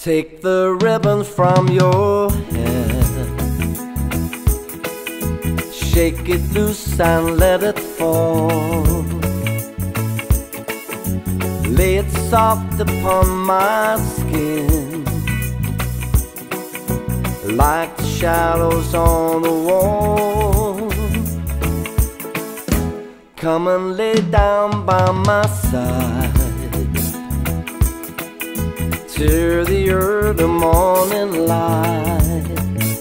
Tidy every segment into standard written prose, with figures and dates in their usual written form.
Take the ribbon from your hair, shake it loose and let it fall. Lay it soft upon my skin, like the shadows on the wall. Come and lay down by my side till the early morning light.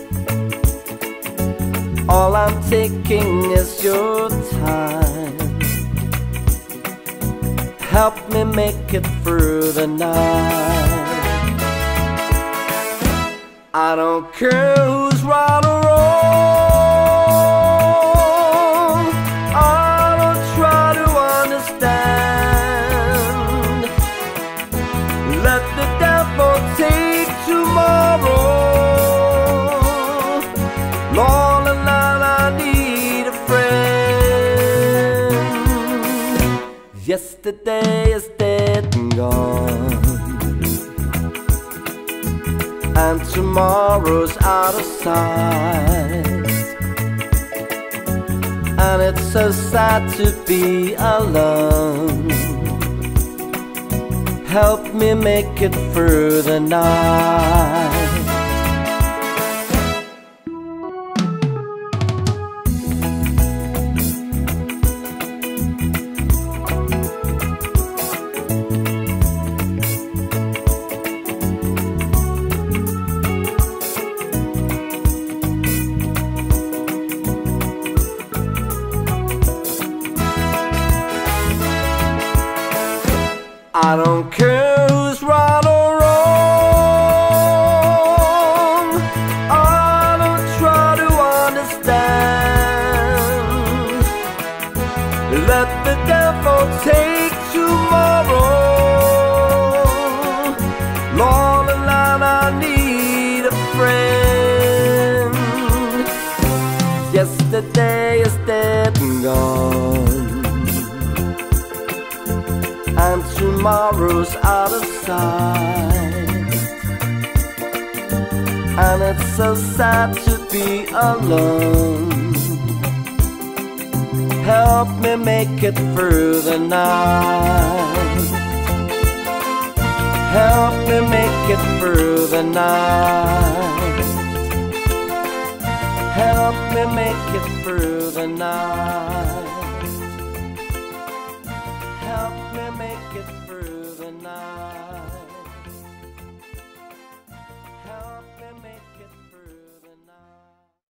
All I'm taking is your time. Help me make it through the night. I don't care who's right or wrong, I don't try to understand. Let the devil take tomorrow. Lord, and I need a friend. Yesterday is dead and gone, and tomorrow's out of sight. And it's so sad to be alone. Help me make it through the night. I don't care who's right or wrong, I don't try to understand. Let the devil take tomorrow. Lord, and I need a friend. Yesterday is dead and gone, and tomorrow's out of sight. And it's so sad to be alone. Help me make it through the night. Help me make it through the night. Help me make it through the night. Help me make it through the night. Help me make it through the night.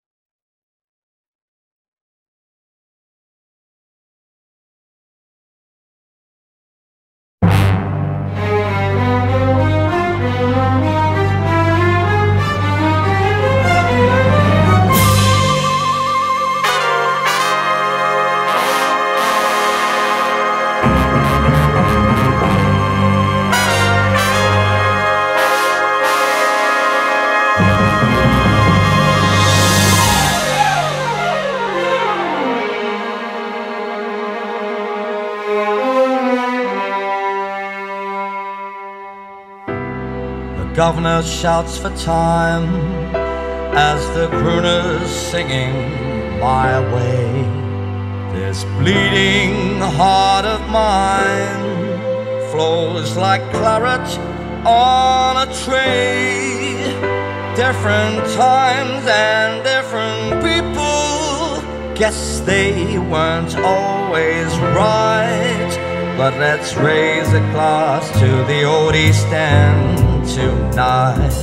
The governor shouts for time as the crooner's singing my way. This bleeding heart of mine flows like claret on a tray. Different times and different people, guess they weren't always right. But let's raise a glass to the old East End tonight.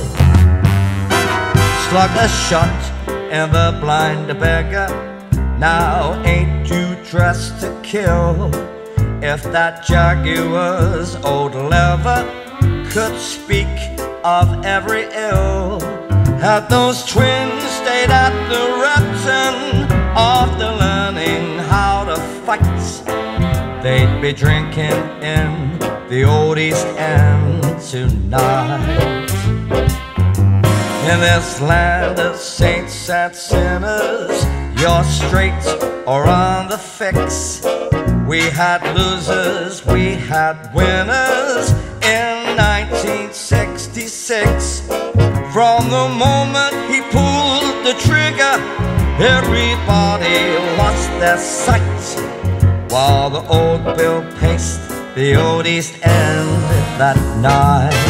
Slug a shot in the blind beggar. Now ain't you dressed to kill? If that Jaguar's old leather could speak of every ill, had those twins stayed at the Repton after learning how to fight, they'd be drinking in the old East End tonight. In this land of saints and sinners, you're straight or on the fix. We had losers, we had winners in 19 1966. From the moment he pulled the trigger, everybody lost their sight, while the old Bill paced the old East End that night.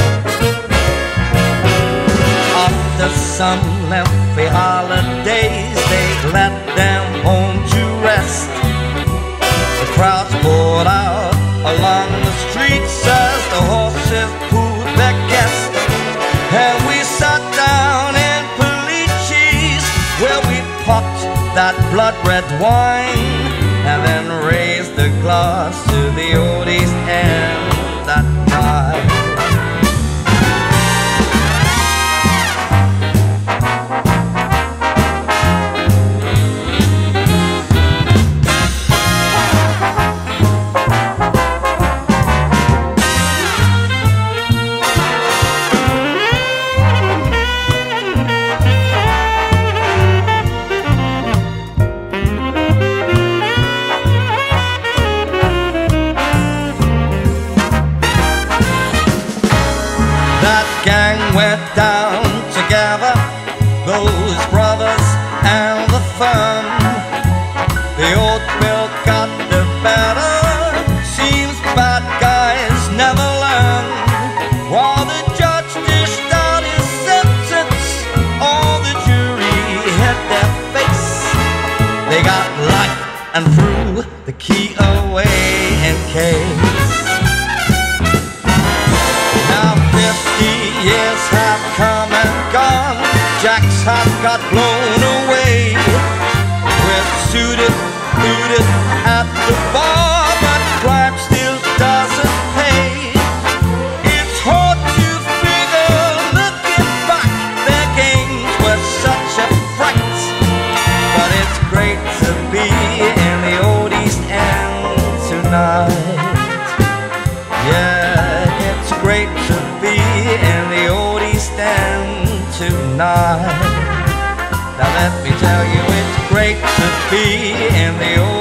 After some lengthy holidays, they led them home to rest. The crowds poured out along the streets as the horses pulled their guests, and we sat down in Polici's, where we popped that blood-red wine, and then raised the glass to the old East End that night. That gang went down together, those brothers and the fun. The old Bill got the better, seems bad guys never learn. While the judge dished out his sentence, all the jury hid their face. They got life and threw the key away in case. Now 50 years have come and gone, Jack's heart got blown away. We're suited, booted at the bar, but crime still doesn't pay. It's hard to figure, looking back, their games were such a fright. But it's great to be in the old East End tonight. Yeah, it's great to be in the old East End tonight. Now let me tell you, it's great to be in the old